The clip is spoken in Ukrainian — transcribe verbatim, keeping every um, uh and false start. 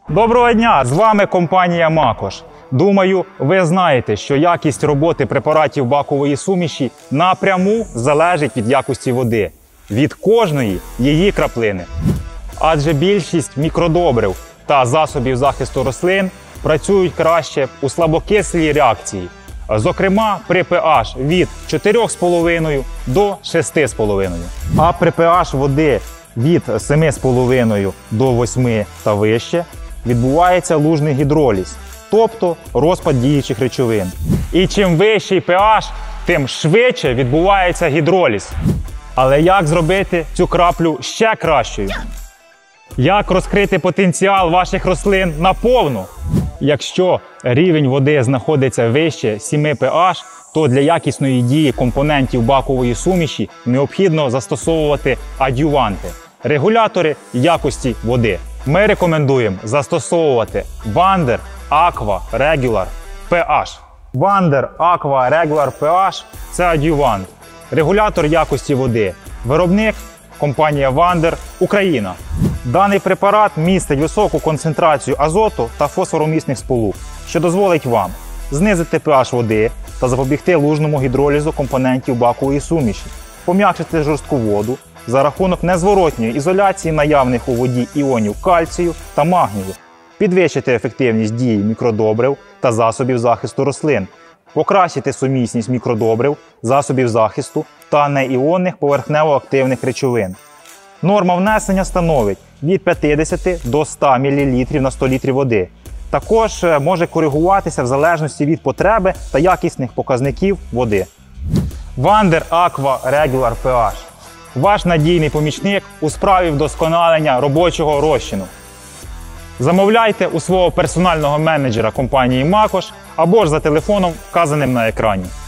Доброго дня! З вами компанія Макош. Думаю, ви знаєте, що якість роботи препаратів бакової суміші напряму залежить від якості води, від кожної її краплини. Адже більшість мікродобрив та засобів захисту рослин працюють краще у слабокислій реакції, зокрема при pH від чотирьох з половиною до шести з половиною. А при pH води від семи з половиною до восьми та вище відбувається лужний гідроліз, тобто розпад діючих речовин. І чим вищий pH, тим швидше відбувається гідроліз. Але як зробити цю краплю ще кращою? Як розкрити потенціал ваших рослин наповну? Якщо рівень води знаходиться вище семи pH, то для якісної дії компонентів бакової суміші необхідно застосовувати адюванти – регулятори якості води. Ми рекомендуємо застосовувати Wander Aqua Regular pH. Wander Aqua Regular pH – це адювант, регулятор якості води. Виробник – компанія Wander, Україна. Даний препарат містить високу концентрацію азоту та фосфоромісних сполук, що дозволить вам знизити pH води та запобігти лужному гідролізу компонентів бакової суміші, пом'якшити жорстку воду за рахунок незворотньої ізоляції наявних у воді іонів кальцію та магнію, підвищити ефективність дії мікродобрив та засобів захисту рослин, покращити сумісність мікродобрив, засобів захисту та неіонних поверхнево-активних речовин. Норма внесення становить від п'ятдесят до ста мілілітрів на сто літрів води. Також може коригуватися в залежності від потреби та якісних показників води. Wander Aqua Regular pH – ваш надійний помічник у справі вдосконалення робочого розчину. Замовляйте у свого персонального менеджера компанії Макош або ж за телефоном, вказаним на екрані.